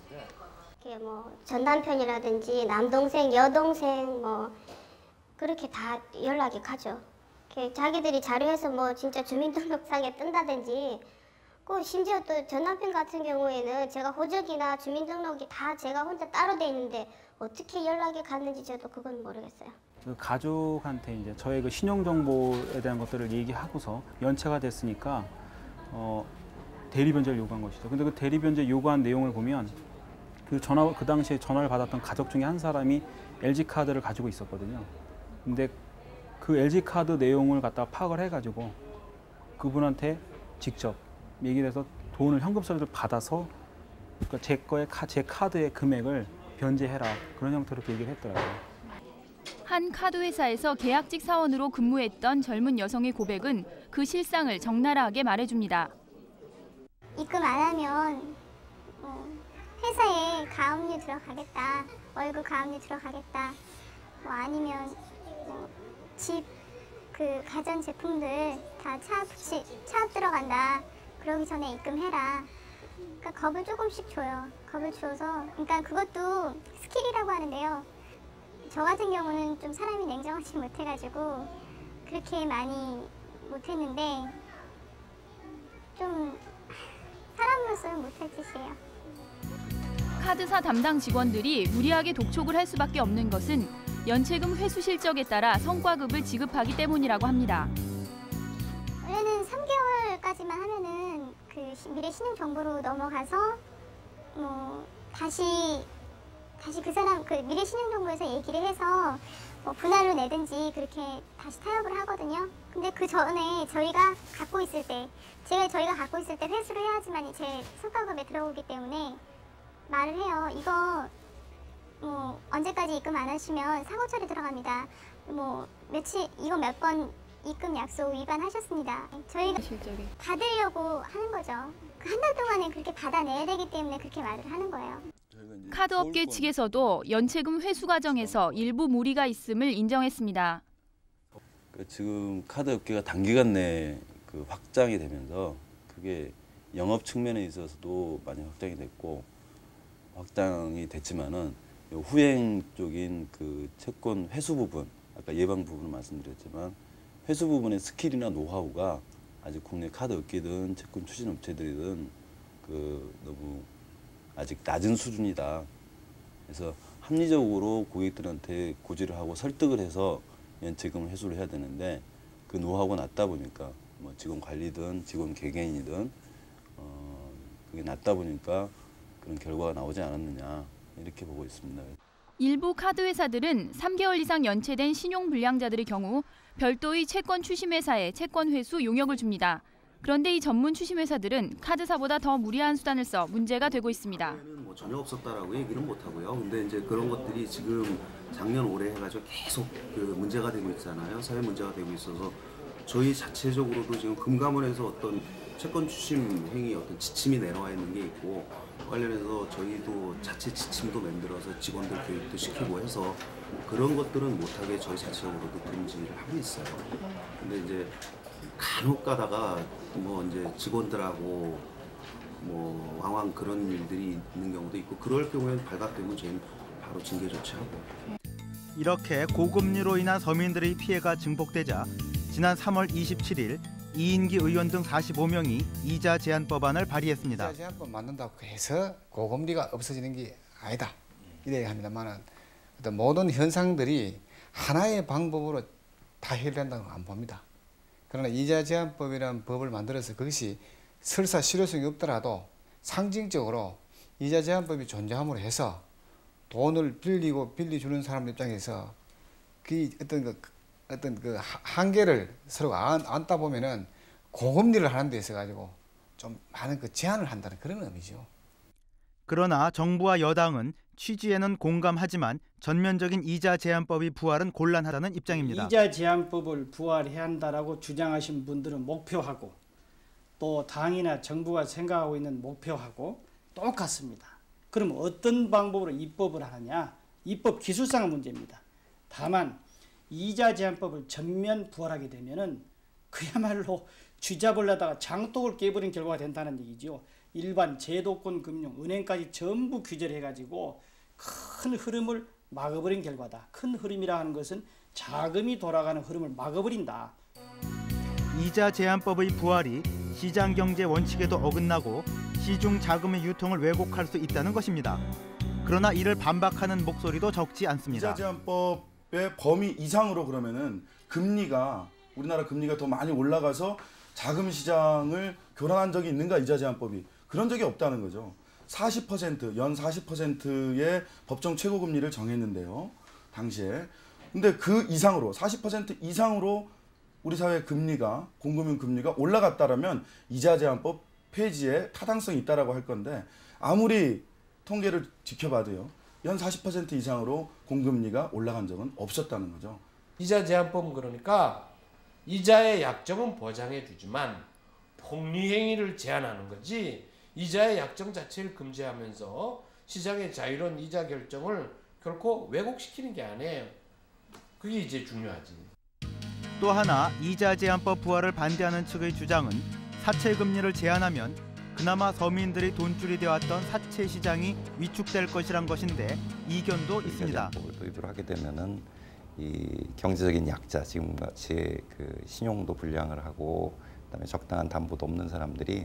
뭐 전남편이라든지 남동생, 여동생 뭐 그렇게 다 연락이 가죠. 자기들이 자료해서 뭐 진짜 주민등록상에 뜬다든지 그 심지어 또 전남편 같은 경우에는 제가 호적이나 주민등록이 다 제가 혼자 따로 돼 있는데 어떻게 연락이 갔는지 저도 그건 모르겠어요. 그 가족한테 이제 저의 그 신용 정보에 대한 것들을 얘기하고서 연체가 됐으니까 대리 변제를 요구한 것이죠. 근데 그 대리 변제 요구한 내용을 보면 그 당시에 전화를 받았던 가족 중에 한 사람이 LG 카드를 가지고 있었거든요. 근데 그 LG 카드 내용을 갖다가 파악을 해가지고 그분한테 직접 얘기를 해서 돈을 현금 서류를 받아서 그러니까 제 카드의 금액을 변제해라 그런 형태로 얘기를 했더라고요. 한 카드 회사에서 계약직 사원으로 근무했던 젊은 여성의 고백은 그 실상을 적나라하게 말해줍니다. 입금 안 하면 회사에 가압류 들어가겠다, 월급 가압류 들어가겠다, 뭐 아니면 집 그 가전 제품들 다 차압 들어간다. 그러기 전에 입금해라. 그러니까 겁을 조금씩 줘요. 겁을 줘서 그러니까 그것도 스킬이라고 하는데요. 저 같은 경우는 좀 사람이 냉정하지 못해가지고 그렇게 많이 못했는데 좀 사람으로서는 못할 짓이에요. 카드사 담당 직원들이 무리하게 독촉을 할 수밖에 없는 것은 연체금 회수 실적에 따라 성과급을 지급하기 때문이라고 합니다. 원래는 3개월까지만 하면은 그 미래 신용 정보로 넘어가서 뭐 다시 그 사람 그 미래 신용 정보에서 얘기를 해서 뭐 분할로 내든지 그렇게 다시 타협을 하거든요. 근데 그 전에 저희가 갖고 있을 때 회수를 해야지만 제 성과급에 들어오기 때문에 말을 해요. 이거 뭐 언제까지 입금 안 하시면 사고 처리 들어갑니다. 뭐 며칠 이거 몇 번 입금 약속 위반하셨습니다. 저희가 받으려고 하는 거죠. 그 한 달 동안에 그렇게 받아내야 되기 때문에 그렇게 말을 하는 거예요. 카드업계 측에서도 연체금 회수 과정에서 일부 무리가 있음을 인정했습니다. 지금 카드업계가 단기간 내에 그 확장이 되면서 그게 영업 측면에 있어서도 많이 확장이 됐고 확장이 됐지만은 후행 쪽인 그 채권 회수 부분, 아까 예방 부분을 말씀드렸지만 회수 부분의 스킬이나 노하우가 아직 국내 카드 업계든 채권 추진 업체들이든 그 너무 아직 낮은 수준이다. 그래서 합리적으로 고객들한테 고지를 하고 설득을 해서 연체금을 회수를 해야 되는데 그 노하우가 낮다 보니까 뭐 직원 관리든 직원 개개인이든 그게 낮다 보니까 그런 결과가 나오지 않았느냐 이렇게 보고 있습니다. 일부 카드 회사들은 3개월 이상 연체된 신용 불량자들의 경우 별도의 채권 추심 회사에 채권 회수 용역을 줍니다. 그런데 이 전문 추심 회사들은 카드사보다 더 무리한 수단을 써 문제가 되고 있습니다. 뭐 전혀 없었다라고 얘기는 못 하고요. 근데 이제 그런 것들이 지금 작년 올해 해가지고 계속 그 문제가 되고 있잖아요. 사회 문제가 되고 있어서 저희 자체적으로도 지금 금감원에서 어떤 채권 추심 행위 어떤 지침이 내려와 있는 게 있고 관련해서 저희도 자체 지침도 만들어서 직원들 교육도 시키고 해서 그런 것들은 못하게 저희 자체적으로도 금지를 하고 있어요. 근데 이제 간혹 가다가 뭐 이제 직원들하고 뭐 왕왕 그런 일들이 있는 경우도 있고 그럴 경우에는 발각되면 저희는 바로 징계 조치하고. 이렇게 고금리로 인한 서민들의 피해가 증폭되자 지난 3월 27일 이인기 의원 등 45명이 이자 제한 법안을 발의했습니다. 이자 제한법 만든다고 해서 고금리가 없어지는 게 아니다. 이래 합니다만은 어떤 모든 현상들이 하나의 방법으로 다 해결된다고 안 봅니다. 그러나 이자 제한법이라는 법을 만들어서 그것이 설사 실효성이 없더라도 상징적으로 이자 제한법이 존재함으로 해서 돈을 빌려주는 사람 입장에서 그 어떤 그 한계를 서로 안다 보면은 고금리를 하는 데 있어 가지고 좀 많은 그 제한을 한다는 그런 의미죠. 그러나 정부와 여당은 취지에는 공감하지만 전면적인 이자 제한법이 부활은 곤란하다는 입장입니다. 이자 제한법을 부활해야 한다라고 주장하신 분들은 목표하고 또 당이나 정부가 생각하고 있는 목표하고 똑같습니다. 그럼 어떤 방법으로 입법을 하느냐? 입법 기술상의 문제입니다. 다만 이자 제한법을 전면 부활하게 되면은 그야말로 쥐잡으려다가 장독을 깨버린 결과가 된다는 얘기죠. 일반 제도권 금융, 은행까지 전부 규제를 해가지고 큰 흐름을 막아버린 결과다. 큰 흐름이라 하는 것은 자금이 돌아가는 흐름을 막아버린다. 이자 제한법의 부활이 시장 경제 원칙에도 어긋나고 시중 자금의 유통을 왜곡할 수 있다는 것입니다. 그러나 이를 반박하는 목소리도 적지 않습니다. 이자 제한법의 범위 이상으로 그러면은 금리가 우리나라 금리가 더 많이 올라가서 자금 시장을 교란한 적이 있는가 이자 제한법이 그런 적이 없다는 거죠. 40% 연 40%의 법정 최고 금리를 정했는데요. 당시에. 근데 그 이상으로 40% 이상으로 우리 사회 금리가 공금융 금리가 올라갔다라면 이자 제한법 폐지에 타당성이 있다라고 할 건데 아무리 통계를 지켜봐도요. 연 40% 이상으로 공금리가 올라간 적은 없었다는 거죠. 이자 제한법은 그러니까 이자의 약정은 보장해 주지만 폭리 행위를 제한하는 거지 이자의 약정 자체를 금지하면서 시장의 자유로운 이자 결정을 결코 왜곡시키는 게 아니에요. 그게 이제 중요하지. 또 하나 이자 제한법 부활을 반대하는 측의 주장은 사채 금리를 제한하면 그나마 서민들이 돈줄이 되어왔던 사채 시장이 위축될 것이란 것인데 이견도 있습니다. 도입을 하게 되면은 이 경제적인 약자, 지금같이 그 신용도 불량을 하고 그다음에 적당한 담보도 없는 사람들이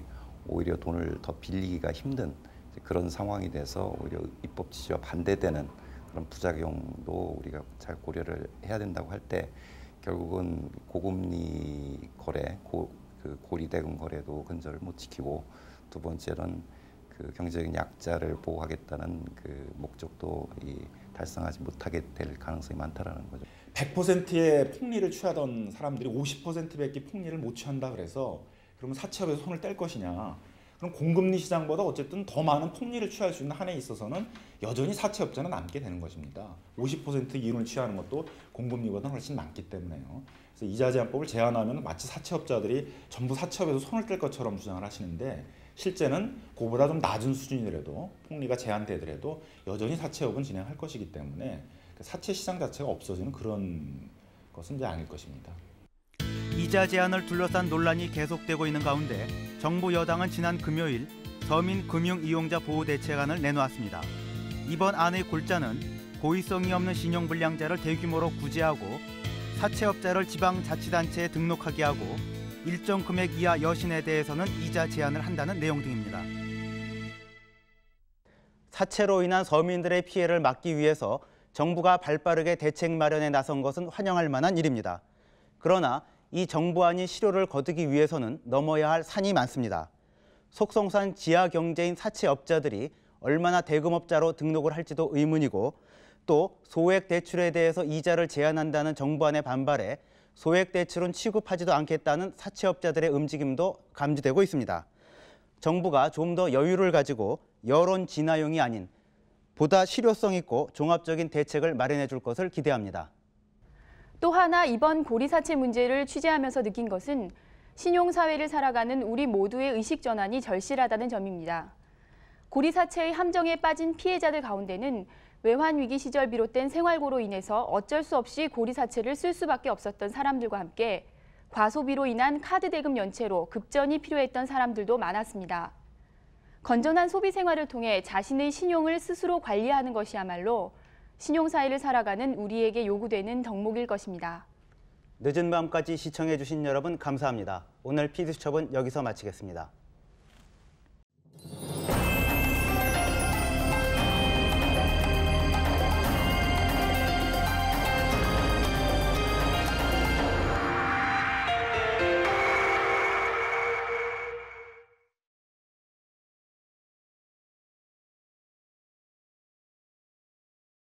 오히려 돈을 더 빌리기가 힘든 그런 상황이 돼서 오히려 입법 취지와 반대되는 그런 부작용도 우리가 잘 고려를 해야 된다고 할 때 결국은 고금리 거래, 고리대금 거래도 근절을 못 지키고 두 번째는 그 경제적인 약자를 보호하겠다는 그 목적도 달성하지 못하게 될 가능성이 많다라는 거죠. 100%의 폭리를 취하던 사람들이 50%밖에 폭리를 못 취한다 그래서 그러면 사채업에서 손을 뗄 것이냐? 그럼 공금리 시장보다 어쨌든 더 많은 폭리를 취할 수 있는 한에 있어서는 여전히 사채업자는 남게 되는 것입니다. 50% 이윤을 취하는 것도 공금리보다 훨씬 많기 때문에요. 그래서 이자 제한법을 제한하면 마치 사채업자들이 전부 사채업에서 손을 뗄 것처럼 주장을 하시는데 실제는 그보다 좀 낮은 수준이라도 폭리가 제한되더라도 여전히 사채업은 진행할 것이기 때문에 사채 시장 자체가 없어지는 그런 것은 이제 아닐 것입니다. 이자 제한을 둘러싼 논란이 계속되고 있는 가운데 정부 여당은 지난 금요일 서민 금융 이용자 보호 대책안을 내놓았습니다. 이번 안의 골자는 고의성이 없는 신용불량자를 대규모로 구제하고 사채업자를 지방자치단체에 등록하게 하고 일정 금액 이하 여신에 대해서는 이자 제한을 한다는 내용 등입니다. 사채로 인한 서민들의 피해를 막기 위해서 정부가 발빠르게 대책 마련에 나선 것은 환영할 만한 일입니다. 그러나 이 정부안이 실효를 거두기 위해서는 넘어야 할 산이 많습니다. 속성산 지하경제인 사채업자들이 얼마나 대금업자로 등록을 할지도 의문이고 또 소액 대출에 대해서 이자를 제한한다는 정부안에 반발해 소액 대출은 취급하지도 않겠다는 사채업자들의 움직임도 감지되고 있습니다. 정부가 좀 더 여유를 가지고 여론 진화용이 아닌 보다 실효성 있고 종합적인 대책을 마련해 줄 것을 기대합니다. 또 하나 이번 고리사채 문제를 취재하면서 느낀 것은 신용사회를 살아가는 우리 모두의 의식 전환이 절실하다는 점입니다. 고리사채의 함정에 빠진 피해자들 가운데는 외환위기 시절 비롯된 생활고로 인해서 어쩔 수 없이 고리사채를 쓸 수밖에 없었던 사람들과 함께 과소비로 인한 카드 대금 연체로 급전이 필요했던 사람들도 많았습니다. 건전한 소비 생활을 통해 자신의 신용을 스스로 관리하는 것이야말로 신용사회를 살아가는 우리에게 요구되는 덕목일 것입니다. 늦은 밤까지 시청해 주신 여러분 감사합니다. 오늘 PD수첩은 여기서 마치겠습니다.